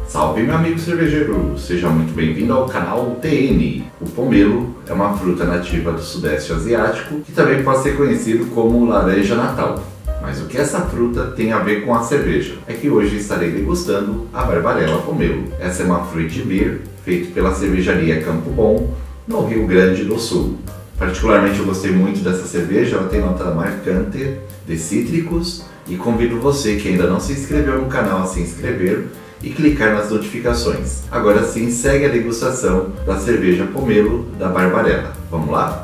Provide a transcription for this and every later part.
Salve, meu amigo cervejeiro! Seja muito bem-vindo ao canal TN. O pomelo é uma fruta nativa do Sudeste Asiático que também pode ser conhecido como laranja natal. Mas o que essa fruta tem a ver com a cerveja? É que hoje estarei degustando a Barbarella Pomelo. Essa é uma fruit beer feita pela cervejaria Campo Bom, no Rio Grande do Sul. Particularmente eu gostei muito dessa cerveja, ela tem nota marcante de cítricos e convido você que ainda não se inscreveu no canal a se inscrever e clicar nas notificações. Agora sim, segue a degustação da cerveja Pomelo da Barbarella. Vamos lá?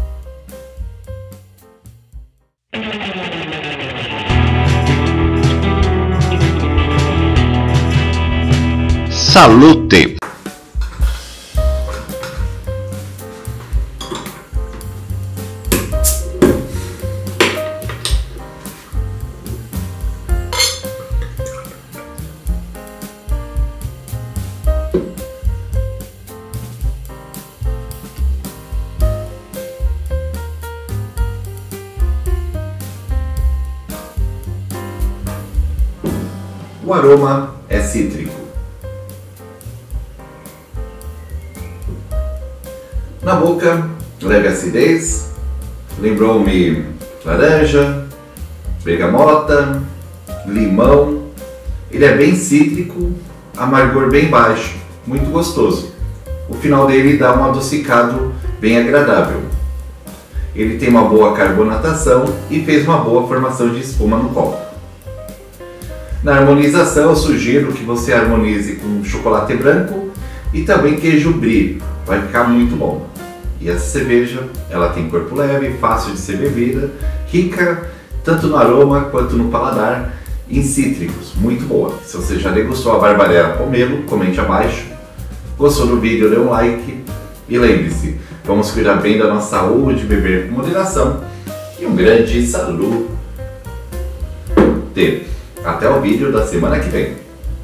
Salute! O aroma é cítrico. Na boca, leve acidez, lembrou-me laranja, bergamota, limão. Ele é bem cítrico, amargor bem baixo, muito gostoso. O final dele dá um adocicado bem agradável. Ele tem uma boa carbonatação e fez uma boa formação de espuma no copo. Na harmonização, eu sugiro que você harmonize com chocolate branco e também queijo brie, vai ficar muito bom. E essa cerveja, ela tem corpo leve, fácil de ser bebida, rica tanto no aroma quanto no paladar, em cítricos, muito boa. Se você já degustou a Barbarella Pomelo, comente abaixo. Gostou do vídeo, dê um like e lembre-se, vamos cuidar bem da nossa saúde, beber com moderação e um grande salute! Até o vídeo da semana que vem.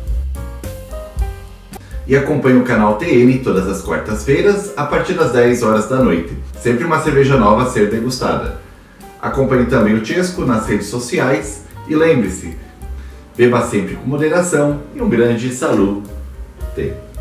E acompanhe o canal TN todas as quartas-feiras, a partir das 10 horas da noite. Sempre uma cerveja nova a ser degustada. Acompanhe também o Chesco nas redes sociais e lembre-se, beba sempre com moderação e um grande salute!